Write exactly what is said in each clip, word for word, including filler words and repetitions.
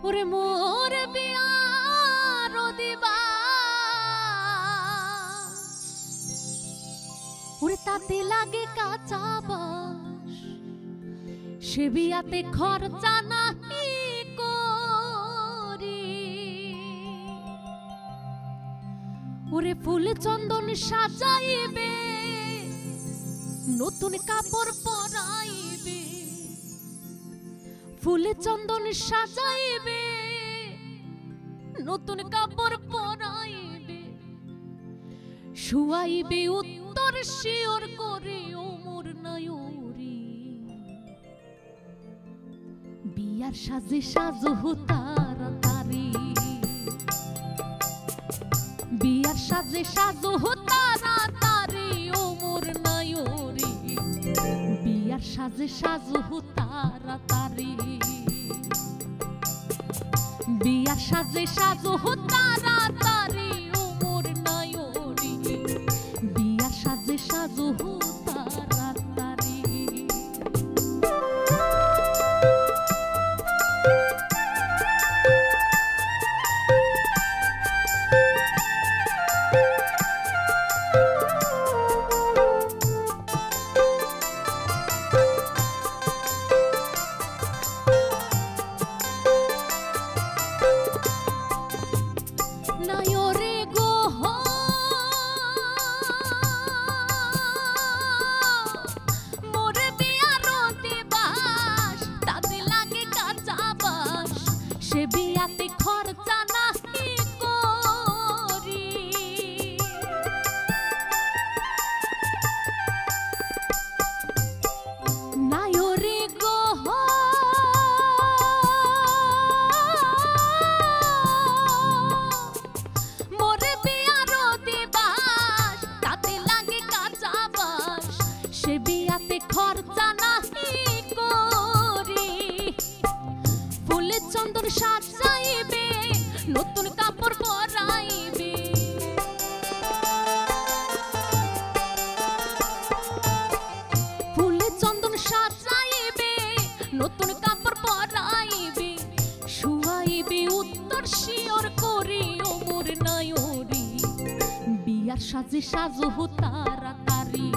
ওরে মোর বিয়ার দিবা ওরে তাতে লাগে কাঁচা বাঁশ সে বিয়াতে খরচা নাহি করি ওরে ফুল চন্দন সাজাইবে নতুন কাপড় পরাইবে ফুলে চন্দন সাজাইবে নতুন কাপড় পরাইবে শুয়াইবে উত্তর শিওর করে ওমর নায়রি বিয়ার সাজে সাজো তাড়াতাড়ি বিয়ার সাজে সাজো তাড়াতাড়ি ওমর নায়রি বিয়ার সাজে সাজো তাড়াতাড়ি বিয়ার সাজে সাজো তাড়াতাড়ি ওমর নায়রি বিয়ার সাজে সাজো তাড়াতাড়ি বিয়াতে খরচা নাহি করি নায়রে গো মোরে বিয়ার দিবাস তাতে লাগে কাঁচা বাঁশ সে বিয়াতে খরচা নাহি করি ফুলে চন্দন সাজাইবে নতুন কাপড় পরাইবে ফুলে চন্দন সাজাইবে নতুন কাপড় পরাইবে শুয়াইবে উত্তর শিওর করে ওমর নায়রি বিয়ার সাজে সাজো তাড়াতাড়ি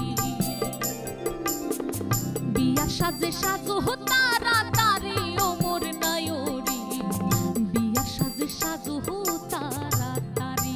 বিয়ার সাজে সাজো তাড়াতাড়ি ওমর নায়রি বিয়ার সাজে সাজো তাড়াতাড়ি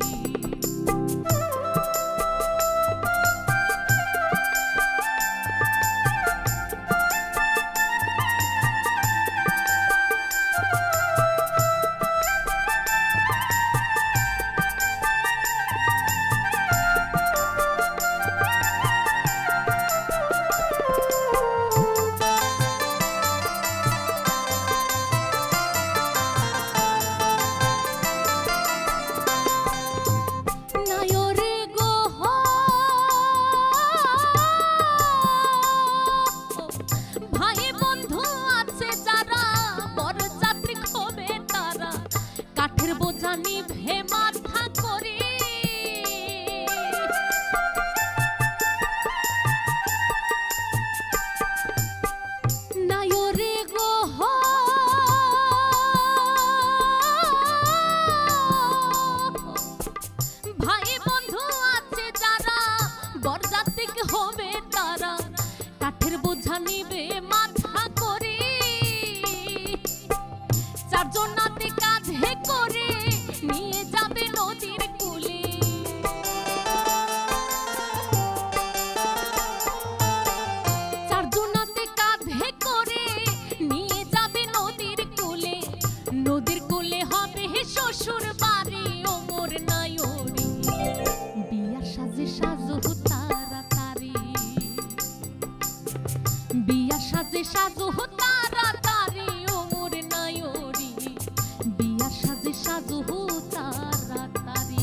কাঠের বোঝা নিভে মাথা করে নায়রে গো ভাই বন্ধু আছে যারা বরযাত্রী হবে তারা কাঠের বোঝা নিবে মাথা করে চারজন নাতে কাঁধে করে নিয়ে যাবে নদীর কূলে চারজন নাতে কাঁধে করে নিয়ে যাবে নদীর কূলে নদীর কূলে হবে শ্বশুর বাড়ি ওমর নায়রি বিয়ার সাজে সাজো তাড়াতাড়ি বিয়ার সাজে সাজো তাড়াতাড়ি ওমর নায়রি বিয়ার সাজে সাজো তাড়াতাড়ি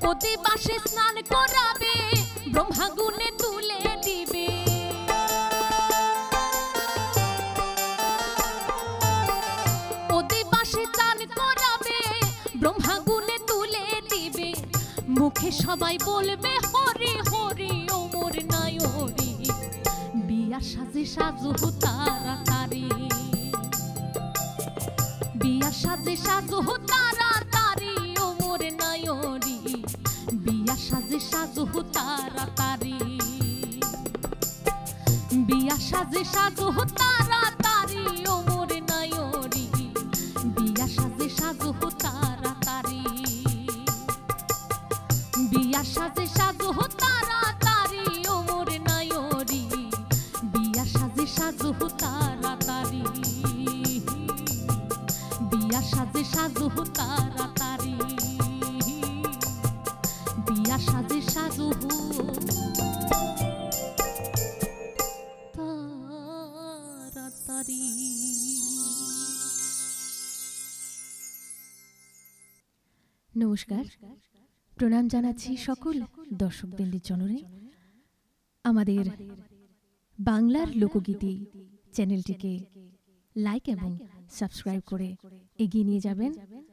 অধিবাসে স্নান করাবে ব্রহ্মাগুণে তুলে দিবে অধিবাসে স্নান করাবে ব্রহ্মাগুণে তুলে দিবে মুখে সবাই বলবে হরি হরি ওমর নায়রি বিয়া সাজে সাজু তাড়াতাড়ি বিয়া সাজে সাজু তাড়াতাড়ি ওমর নায়রি বিয়া সাজে সাজু তাড়াতাড়ি বিয়া সাজে সাজু তাড়াতাড়ি ওমর নায়রি বিয়া সাজে সাজু তাড়াতাড়ি বিয়া সাজে সাজু তাড়াতাড়ি ওমর নায়রি বিয়া সাজে সাজু তাড়াতাড়ি বিয়া সাজে সাজু তাড়াতাড়ি বিয়া সাজে সাজু তাড়াতাড়ি। নমস্কার, প্রণাম জানাচ্ছি সকল দর্শকবৃন্দের জনরে। আমাদের বাংলার লোকগীতি চ্যানেলটিকে লাইক এবং সাবস্ক্রাইব করে এগিয়ে নিয়ে যাবেন।